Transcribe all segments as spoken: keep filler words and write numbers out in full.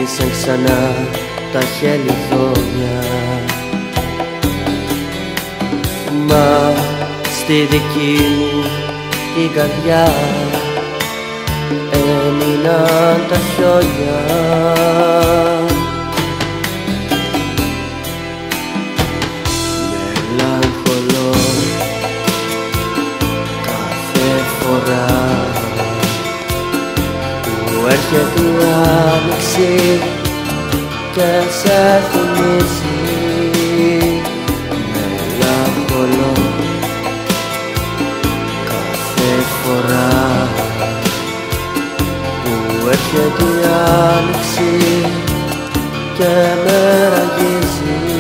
γύρισαν ξανά τα χελιδόνια, μα στη δική μου την καρδιά έμειναν τα χιόνια. Μελαγχολώ κάθε φορά που έρχεται η άνοιξη και σε θυμίζει. Μελαγχολώ κάθε φορά που έρχεται η άνοιξη και με ραγίζει.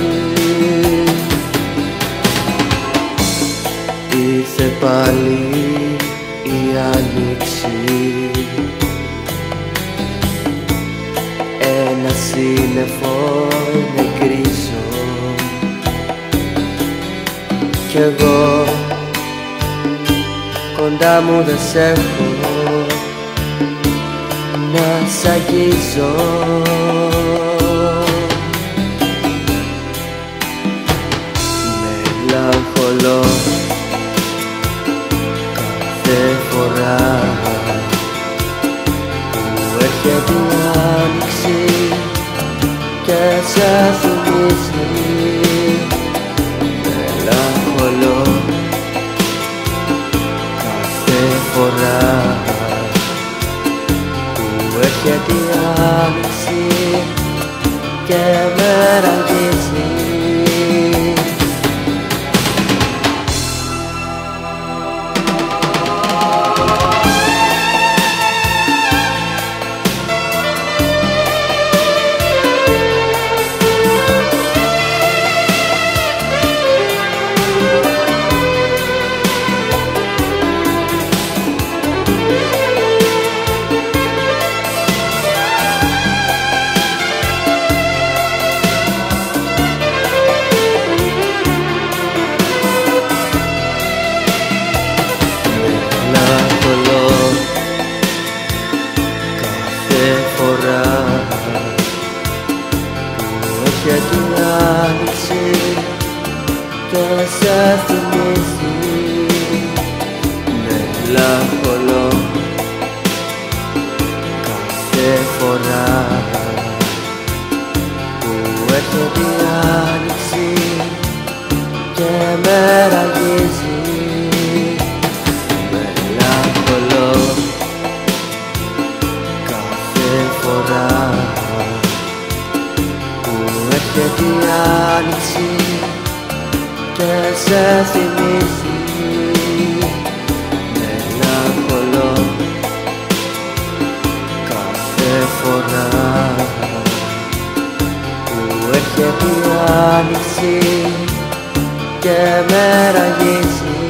Ήρθε πάλι η άνοιξη, ένα σύννεφο είναι γκρίζο κι εγώ κοντά μου δεν σ' έχω να σ' αγγίζω. Μελαγχολώ κάθε φορά που έρχεται η άνοιξη και σε θυμίζει. Μελαγχολώ κάθε φορά που έρχεται η άνοιξη και με ραγίζει. Και την άνοιξη και σε θυμίζει. Μελαγχολώ κάθε φορά που έρχεται η άνοιξη και με ραγίζει. Μελαγχολώ κάθε φορά έρχεται η άνοιξη και σε θυμίζει. Μελαγχολώ κάθε φορά που έρχεται η άνοιξη και με ραγίζει.